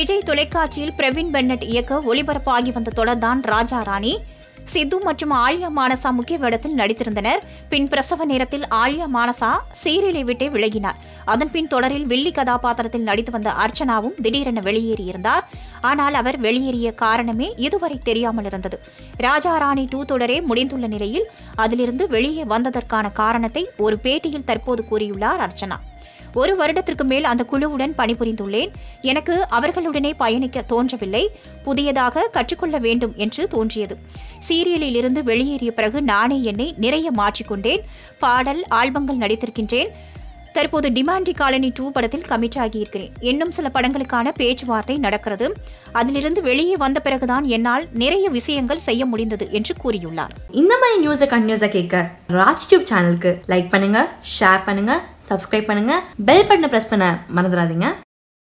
விஜய் தொலைக்காட்சியில் பிரவீன் பென்னட் இயக்க ஒளிபரப்பாகி வந்த தொடர்தான் ராஜா ராணி. சித்து மற்றும் ஆலியா மானசா முக்கிய வேடத்தில் நடித்திருந்தனர். பின் பிரசவ நேரத்தில் ஆலியா மானசா சீரியலை விட்டே விலகினார். அதன்பின் தொடரில் வில்லி கதாபாத்திரத்தில் நடித்து வந்த அர்ச்சனாவும் திடீரென வெளியேறியிருந்தார். ஆனால் அவர் வெளியேறிய காரணமே இதுவரை தெரியாமல் இருந்தது. ராஜா ராணி 2 தொடரே முடிந்துள்ள நிலையில் அதிலிருந்து வெளியே வந்ததற்கான காரணத்தை ஒரு பேட்டியில் தற்போது கூறியுள்ளார் அர்ச்சனா. 1 வருடத்திற்கு மேல் அந்த குழுவுடன் பணிபுரிந்துள்ளேன். எனக்கு அவர்களுடனே பயணிக்க தோன்றவில்லை. புதியதாக கற்றுக்கொள்ள வேண்டும் என்று தோன்றியது. சீரியலில் இருந்து வெளியேறிய பிறகு நானே என்னை நிறைய மாற்றிக்கொண்டேன். பாடல் ஆல்பங்கள் நடித்திருக்கின்றேன். தற்போது டிமாண்டி காலனி 2 படத்தில் கமிட் ஆகியிருக்கிறேன். இன்னும் சில படங்களுக்கான பேச்சுவார்த்தை நடக்கிறது. அதிலிருந்து வெளியே வந்த பிறகுதான் என்னால் நிறைய விஷயங்கள் செய்ய முடிந்தது என்று கூறியுள்ளார். இந்த மாதிரி நியூஸை கண்டினியூஸா கேட்க ராஜ் டியூப் சேனலுக்கு லைக் பண்ணுங்க, ஷேர் பண்ணுங்க, சப்ஸ்கிரைப் பண்ணுங்க, பெல் பட்டனை பிரஸ் பண்ண மறந்துடாதீங்க.